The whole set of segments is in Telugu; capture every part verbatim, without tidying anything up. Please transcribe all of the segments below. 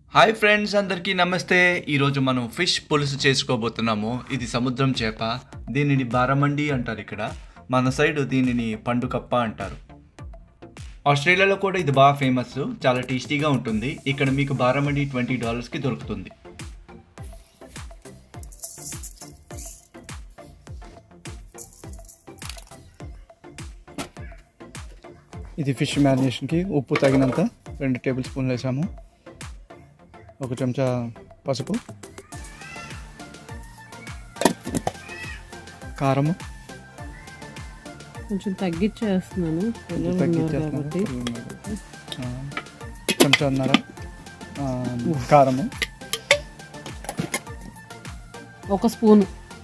హాయ్ ఫ్రెండ్స్, అందరికీ నమస్తే. ఈరోజు మనం ఫిష్ పులుసు చేసుకోబోతున్నాము. ఇది సముద్రం చేప. దీనిని బారమండి అంటారు ఇక్కడ. మన సైడ్ దీనిని పండుకప్ప అంటారు. ఆస్ట్రేలియాలో కూడా ఇది బాగా ఫేమస్, చాలా టేస్టీగా ఉంటుంది. ఇక్కడ మీకు బారమండి ట్వంటీ డాలర్స్కి దొరుకుతుంది. ఇది ఫిష్ మ్యారినేషన్కి ఉప్పు తగినంత రెండు టేబుల్ స్పూన్లు వేసాము. ఒక చెంచా పసుపు, కారము కొంచెం తగ్గించేస్తున్నాను, తగ్గించేస్తున్నాను చెంచా అన్నారా కారము, ఒక స్పూను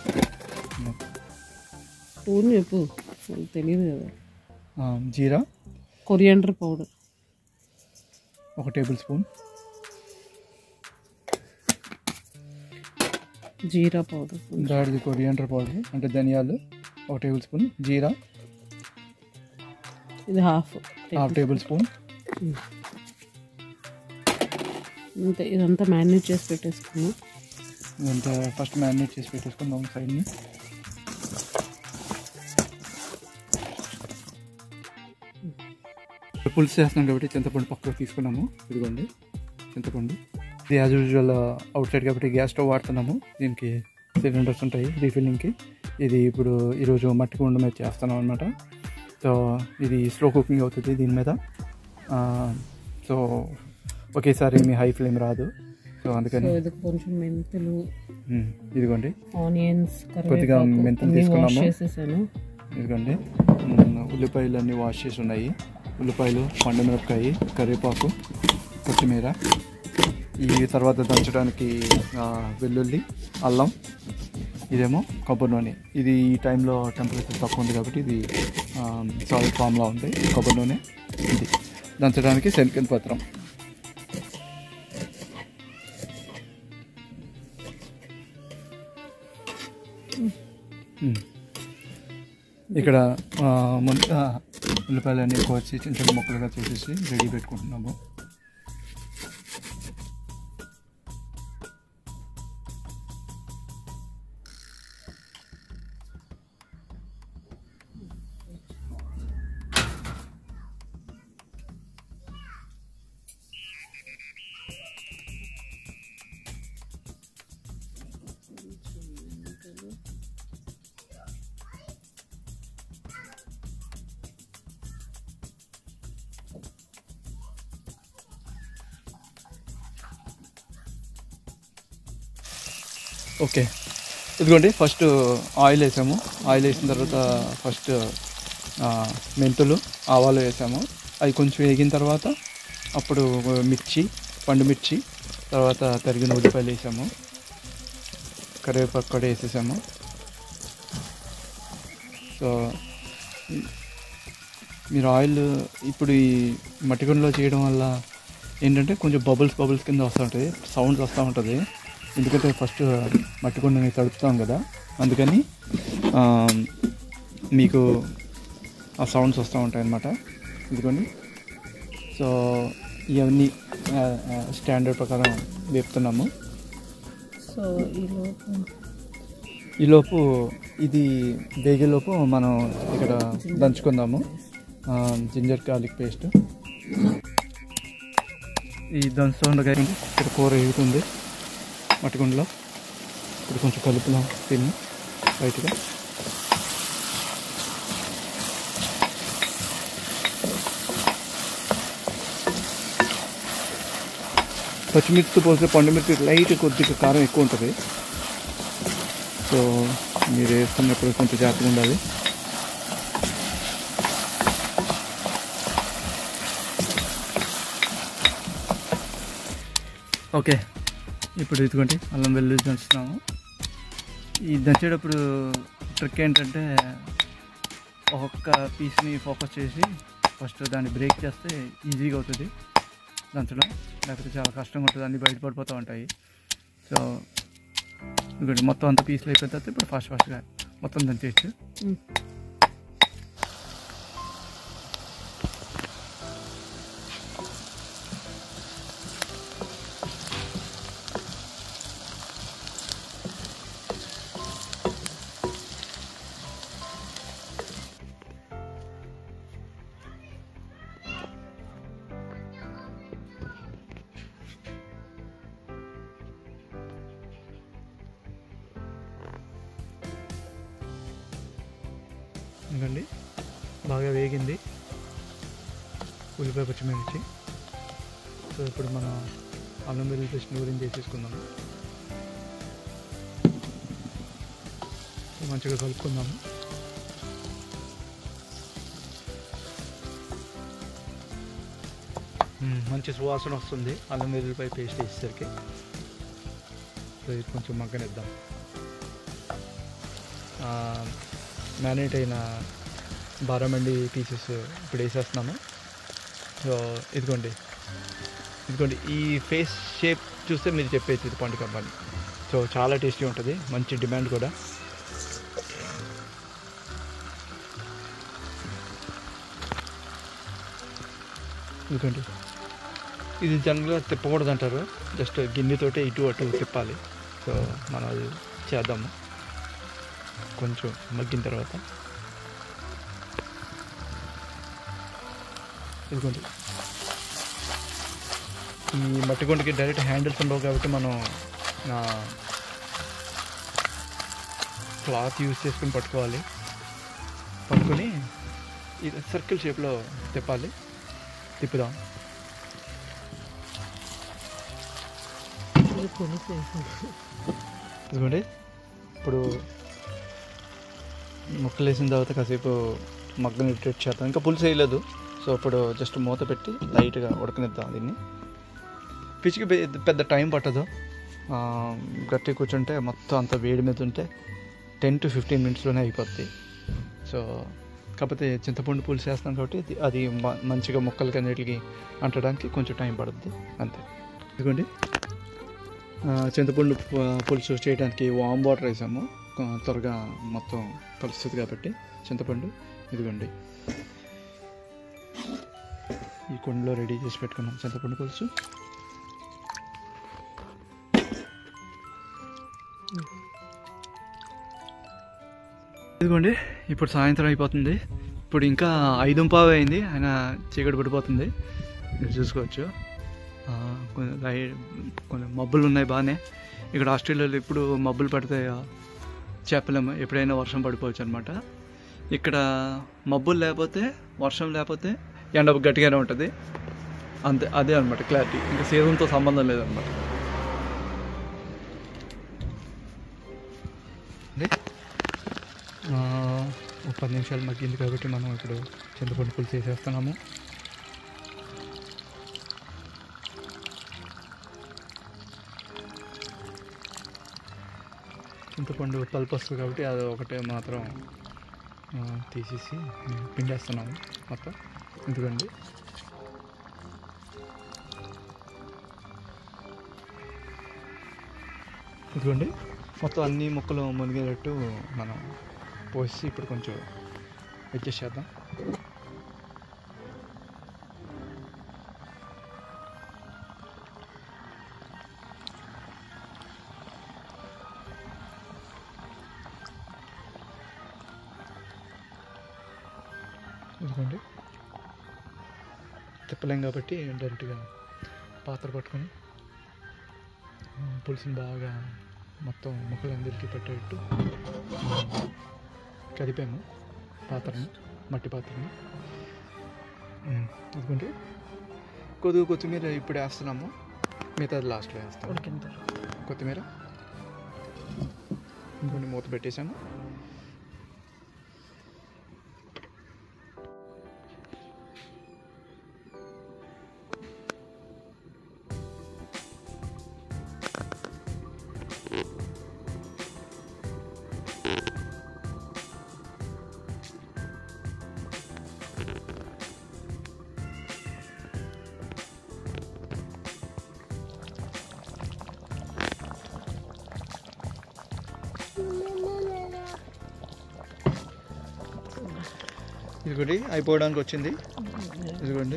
స్పూన్ చెప్పు, తెలియదు కదా. జీరా, కొరియాండర్ పౌడర్ ఒక టేబుల్ స్పూన్, జీరా పౌడర్, దాడిది కొరియాండర్ పౌడర్ అంటే ధనియాలు ఒక టేబుల్ స్పూన్, జీరా ఇది హాఫ్ హాఫ్ టేబుల్ స్పూన్. అంతే, ఇదంతా మ్యారినేట్ చేసి పెట్టేసుకున్నాం. ఇదంతా ఫస్ట్ మ్యారినేట్ చేసి పెట్టేసుకుందాం సైడ్ని. పులుసు చేస్తున్నాం కాబట్టి చింతపండు పక్కకు తీసుకున్నాము. ఇదిగోండి చింతపండు. ఇది యాజ్ యూజువల్ అవుట్ సైడ్ కాబట్టి గ్యాస్ స్టవ్ వాడుతున్నాము. దీనికి సిలిండర్స్ ఉంటాయి రీఫిల్లింగ్కి. ఇది ఇప్పుడు ఈరోజు మట్టి కుండ మీద చేస్తున్నాం అనమాట. సో ఇది స్లో కుకింగ్ అవుతుంది దీని మీద. సో ఒకేసారి మీ హై ఫ్లేమ్ రాదు. సో అందుకని కొంచెం మెంతులు, ఇదిగోండి ఆనియన్స్, కొద్దిగా మెంతులు తీసుకున్నాము. ఇదిగోండి ఉల్లిపాయలు అన్నీ వాష్ చేసి ఉన్నాయి. ఉల్లిపాయలు, పండుమిరపకాయ, కరివేపాకు, కొత్తిమీర. ఈ తర్వాత దంచడానికి వెల్లుల్లి, అల్లం. ఇదేమో కొబ్బరి నూనె. ఇది ఈ టైంలో టెంపరేచర్ తక్కువ ఉంది కాబట్టి ఇది సాలిడ్ ఫామ్లో ఉంది కొబ్బరి నూనె. ఇది దంచడానికి శనగ పత్రం. ఇక్కడ ముందు ఉల్లిపాయలన్నీ కోసి చిన్న చిన్న ముక్కలుగా చేసేసి రెడీ పెట్టుకుంటున్నాము. ఓకే, ఇదిగోండి ఫస్ట్ ఆయిల్ వేసాము. ఆయిల్ వేసిన తర్వాత ఫస్ట్ మెంతులు, ఆవాలు వేసాము. అవి కొంచెం వేగిన తర్వాత అప్పుడు మిర్చి, పండు మిర్చి, తర్వాత తరిగిన ఉల్లిపాయలు వేసాము. కరివేపాకు కూడా వేసేసాము. సో మీరు ఆయిల్ ఇప్పుడు ఈ మట్టి కుండలో చేయడం వల్ల ఏంటంటే కొంచెం బబుల్స్ బబుల్స్ కింద వస్తూ ఉంటుంది, సౌండ్స్ వస్తూ ఉంటుంది. ఎందుకంటే ఫస్ట్ మట్టి కుండని తడుపుతాం కదా, అందుకని మీకు ఆ సౌండ్స్ వస్తూ ఉంటాయి అన్నమాట. ఇదిగోండి. సో ఇవన్నీ స్టాండర్డ్ ప్రకారం వేపుతున్నాము. సో ఈలోపు ఈలోపు ఇది వేగేలోపు మనం ఇక్కడ దంచుకుందాము జింజర్ గార్లిక్ పేస్ట్. ఈ దంచుతుండగా ఇక్కడ కూర వేగుతుంది మట్టికుండలో. ఇప్పుడు కొంచెం కలుపుదాం తిని బయటగా. పచ్చిమిర్చితో పోస్తే పండుమిర్చి లైట్ కొద్దిగా కారం ఎక్కువ ఉంటుంది. సో మీరు వేస్తున్నప్పుడు కొంచెం జాగ్రత్తగా ఉండాలి. ఓకే, ఇప్పుడు ఇదిగోండి అల్లం వెల్లుల్లి దంచుతున్నాము. ఈ దంచేటప్పుడు ట్రిక్ ఏంటంటే ఒక్కొక్క పీస్ని ఫోకస్ చేసి ఫస్ట్ దాన్ని బ్రేక్ చేస్తే ఈజీగా అవుతుంది దంచడం, లేకపోతే చాలా కష్టంగా ఉంటుంది, అన్నీ బయటపడిపోతూ ఉంటాయి. సో ఇదిగోండి మొత్తం అంత పీస్లు అయిపోయిన తర్వాత ఇప్పుడు ఫాస్ట్ ఫాస్ట్గా మొత్తం దంచేయచ్చు. ఎందుకండి బాగా వేగింది ఉల్లిపాయ పచ్చిమిర్చి. సో ఇప్పుడు మనం అల్లం వెల్లుల్లి పేస్ట్ గురించి చేసేసుకుందాము. మంచిగా కలుపుకుందాము. మంచి సువాసన వస్తుంది అల్లం వెల్లుల్లిపాయ పేస్ట్ వేసేసరికి. సో ఇది కొంచెం మగ్గనిద్దాం. మ్యారినేట్ అయిన బారామండి పీసెస్ ఇప్పుడు వేసేస్తున్నాము. సో ఇదిగోండి ఇదిగోండి ఈ ఫేస్ షేప్ చూస్తే మీరు చెప్పేది ఇది పండు కప్పని. సో చాలా టేస్టీ ఉంటుంది, మంచి డిమాండ్ కూడా. ఇదిగోండి ఇది జనరల్గా తిప్పకూడదు అంటారు, జస్ట్ గిన్నెతోటే ఇటు అటు తిప్పాలి. సో మనం అది చేద్దాము కొంచెం మగ్గిన తర్వాత. ఇదిగోండి ఈ మట్టి గుండకి డైరెక్ట్ హ్యాండిల్స్ ఉండవు కాబట్టి మనం క్లాత్ యూజ్ చేసుకుని పట్టుకోవాలి. పట్టుకొని ఇది సర్కిల్ షేప్లో తిప్పాలి. తిప్పుదాం. ఇదిగోండి ఇప్పుడు ముక్కలు వేసిన తర్వాత కాసేపు మగ్గనిటేట్ చేద్దాం. ఇంకా పులుసు వేయలేదు. సో ఇప్పుడు జస్ట్ మూత పెట్టి లైట్గా ఉడకనిద్దాం దీన్ని. పిచ్చికి పెద్ద టైం పట్టదు. గట్టి కూర్చుంటే మొత్తం అంత వేడి మీద ఉంటే టెన్ టు ఫిఫ్టీన్ మినిట్స్లోనే అయిపోద్ది. సో కాకపోతే చింతపండు పులుసు వేస్తాం కాబట్టి అది మంచిగా ముక్కలకి అన్నిటికి అంటడానికి కొంచెం టైం పడుద్ది అంతే. ఇదిగోండి చింతపండు పులుసు చేయడానికి వామ్ వాటర్ వేసాము, త్వరగా మొత్తం కలుస్తుంది కాబట్టి చింతపండు. ఇదిగోండి ఈ కుండలో రెడీ చేసి పెట్టుకున్నాం చింతపండు పులుసు. ఇదిగోండి ఇప్పుడు సాయంత్రం అయిపోతుంది. ఇప్పుడు ఇంకా ఐదు పావు అయింది, ఆయన చీకటి పడిపోతుంది. మీరు చూసుకోవచ్చు కొన్ని మబ్బులు ఉన్నాయి బాగానే. ఇక్కడ ఆస్ట్రేలియాలో ఇప్పుడు మబ్బులు పడితే చెప్పలేము, ఎప్పుడైనా వర్షం పడిపోవచ్చు అనమాట. ఇక్కడ మబ్బులు లేకపోతే వర్షం లేకపోతే ఎండ గట్టిగానే ఉంటుంది అంతే. అదే అనమాట క్లారిటీ, ఇంకా సీజన్తో సంబంధం లేదనమాట. ఒక పది నిమిషాలు మగ్గింది కాబట్టి మనం ఇప్పుడు చింతపండు పులుసు వేసేస్తున్నాము. చింతపండు పల్పు వస్తుంది కాబట్టి అది ఒకటే మాత్రం తీసేసి పిండేస్తున్నాము మొత్తం. ఎందుకండి ఇదిగోండి మొత్తం అన్ని ముక్కలు మునిగేటట్టు మనం పోసి ఇప్పుడు కొంచెం అడ్జస్ట్ చేద్దాం. ఎందుకంటే తిప్పలేం కాబట్టి డైరెక్ట్గా పాత్ర పట్టుకొని పులుసుని బాగా మొత్తం ముక్కలందరికీ పట్టేటట్టు కదిపాము పాత్రని, మట్టి పాత్రని. ఎందుకంటే కొద్దిగా కొత్తిమీర ఇప్పుడు వేస్తున్నాము, మిగతాది లాస్ట్లో వేస్తాము. కొత్తిమీర ఇంకొన్ని మూత పెట్టేసాము. ఇదిగోండి అయిపోవడానికి వచ్చింది. ఇదిగోండి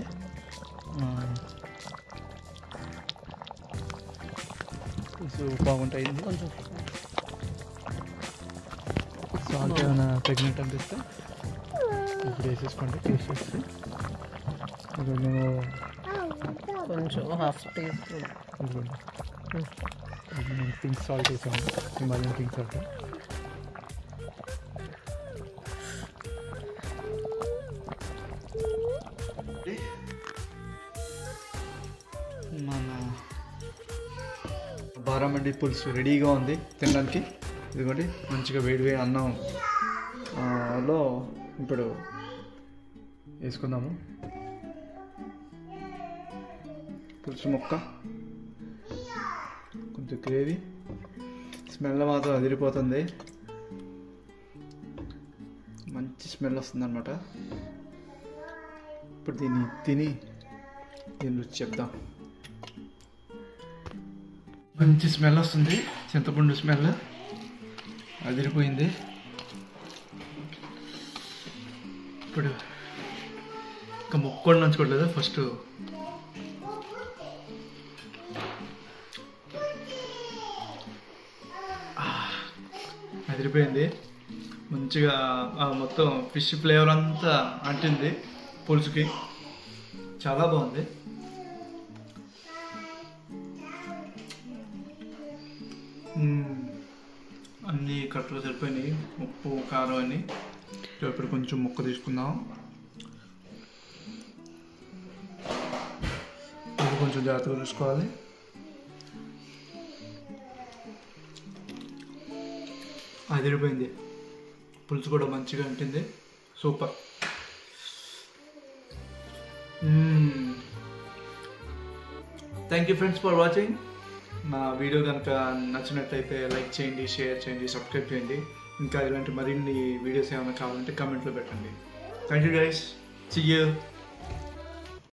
బాగుంటాయి. సాల్ట్ ఏమైనా తగినట్టు అనిపిస్తే ఇప్పుడు వేసేసుకోండి. టేస్ట్ చేస్తే నేను కొంచెం హాఫ్ టీ స్పూన్ ఇదిగోండి నేను పింక్ సాల్ట్ వేసాను, హిమాలయన్ పింక్ సాల్ట్. బారామండి పులుసు రెడీగా ఉంది తినడానికి. ఇదిగోండి మంచిగా వేడివేడి అన్నం ఆ, లో ఇప్పుడు వేసుకుందాము. పులుసు ముక్క, కొంచెం గ్రేవీ, స్మెల్ మాత్రం అదిరిపోతుంది. మంచి స్మెల్ వస్తుంది అనమాట. ఇప్పుడు దీన్ని తిని దీని రుచి చెప్దాం. మంచి స్మెల్ వస్తుంది, చింతపండు స్మెల్ అదిరిపోయింది. ఇప్పుడు ఇంకా ముక్క కూడా నంచుకోవట్లేదు. ఫస్ట్ అదిరిపోయింది. మంచిగా ఆ మొత్తం ఫిష్ ఫ్లేవర్ అంతా అంటింది పులుసుకి, చాలా బాగుంది. అన్నీ కట్టలు సరిపోయినాయి, ఉప్పు కారం అని. ఇప్పుడు కొంచెం ముక్క తీసుకుందాం. ఇది కొంచెం జాగ్రత్తగా చూసుకోవాలి. అదిరిపోయింది, పులుసు కూడా మంచిగా ఉంటుంది, super. Thank you friends for watching. నా వీడియో కనుక నచ్చినట్లయితే లైక్ చేయండి, షేర్ చేయండి, సబ్స్క్రైబ్ చేయండి. ఇంకా ఇలాంటి మరిన్ని వీడియోస్ ఏమైనా కావాలంటే కామెంట్లో పెట్టండి. Thank you guys, see you.